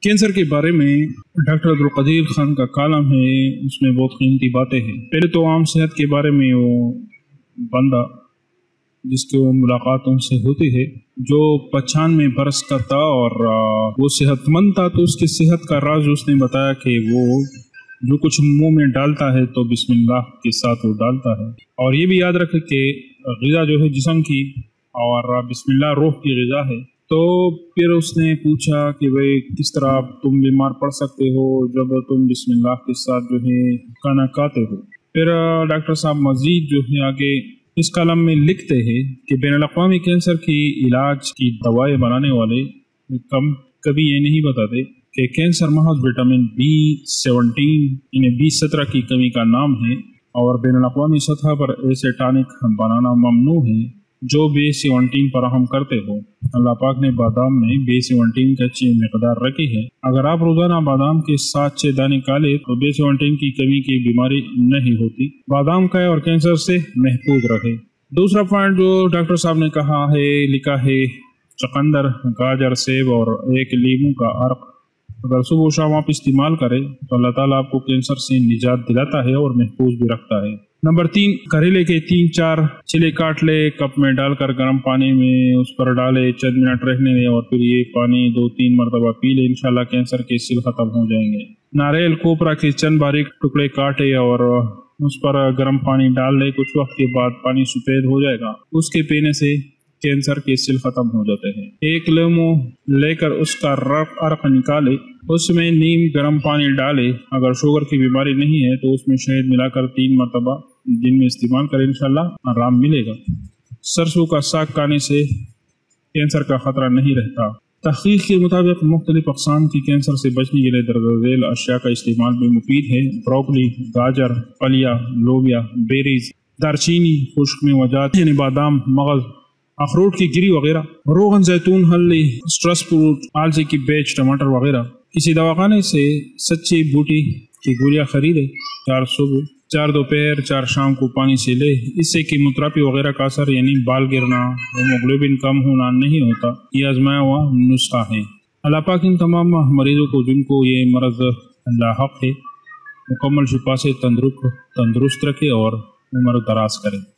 Cancer کے بارے میں ڈاکٹر عبدالقدیر خان کا کالم ہے، اس میں بہت قیمتی باتیں ہیں۔ پہلے تو عام صحت کے بارے میں وہ بندہ جس کی وہ ملاقات ان سے ہوتی ہے جو 95 برس کا تھا اور وہ صحت مند تھا، تو اس کی صحت کا راز اس نے بتایا کہ وہ جو کچھ منہ میں ڈالتا ہے تو بسم اللہ کے ساتھ وہ ڈالتا ہے، اور یہ بھی یاد رکھے کہ غذا جو ہے جسم کی اور بسم اللہ روح کی غذا ہے۔ تو پھر اس نے پوچھا کہ بھئی کس طرح تم بیمار پڑ سکتے ہو جب تم بسم اللہ کے ساتھ جو ہے کھانا کھاتے ہو۔ پھر ڈاکٹر صاحب مزید جو ہے آگے اس کالم میں لکھتے ہیں کہ بین الاقوامی کینسر کی علاج کی دوائیں بنانے والے کبھی یہ نہیں بتاتے کہ کینسر محض وٹامن B17 یعنی B17 کی کمی کا نام ہے، اور بین الاقوامی سطح پر ایسے ٹانک بنانا ممنوع ہے جو B17 فراہم کرتے ہو۔ اللہ پاک نے بادام میں B17 کی اچھی مقدار رکھی ہے۔ اگر آپ روزانہ بادام کے 7-6 دانے کھالے تو B17 کی کمی کی بیماری نہیں ہوتی۔ بادام کھائے اور کینسر سے محفوظ رہے۔ دوسرا پوائنٹ جو ڈاکٹر صاحب نے کہا ہے، لکھا ہے چقندر، گاجر، سیب اور ایک لیموں کا عرق اگر صبح و شام آپ استعمال کریں تو اللہ تعالیٰ آپ کو کینسر سے نجات دلاتا ہے اور محفوظ بھی رکھتا ہے۔ نمبر 3، کریلے کے 3-4 چھلے کاٹ لے، کپ میں ڈال کر گرم پانی میں اس پر ڈالے، چند منٹ رہنے دیں اور پھر یہ پانی 2-3 مرتبہ پی لے، انشاءاللہ کینسر کے سل ختم ہو جائیں گے۔ ناریل کوپرا کے چند باریک ٹکڑے کاٹے اور اس پر گرم پانی ڈال لے، کچھ وقت کے بعد پانی سفید ہو جائے گا، اس کے پینے سے کینسر کے سل ختم ہو جاتے ہیں۔ ایک لیمو لے کر اس کا عرق نکالے، اس میں نیم گرم پانی ڈالے، اگر شوگر کی بیماری نہیں ہے تو اس میں شہد ملا کر 3 مرتبہ دن میں استعمال کریں، انشاءاللہ آرام ملے گا۔ سرسوں کا ساگ کھانے سے کینسر کا خطرہ نہیں رہتا۔ تحقیق کے مطابق مختلف اقسام کی کینسر سے بچنے کے لیے درج ذیل اشیاء کا استعمال بھی مفید ہے۔ بروکلی، گاجر، پھلیاں، لوبیا، بیریز، دارچینی، خشک میوجات یعنی بادام، مغز، اخروٹ کی گری وغیرہ، روغن، زیتون، ہلدی، سٹرس فروٹ، آلسی کی بیج، ٹماٹر وغیرہ۔ کسی دواخانے سے سچی بوٹی کی گولیاں خریدے، 4 صبح، 4 دوپہر، 4 شام کو پانی سے لے، اس سے کیموتھراپی وغیرہ کا اثر یعنی بال گرنا، ہیموگلوبن کم ہونا نہیں ہوتا۔ یہ آزمایا ہوا نسخہ ہے۔ اللہ پاک ان تمام مریضوں کو جن کو یہ مرض لاحق ہے مکمل شفا سے تندرست رکھے اور عمر دراز کرے۔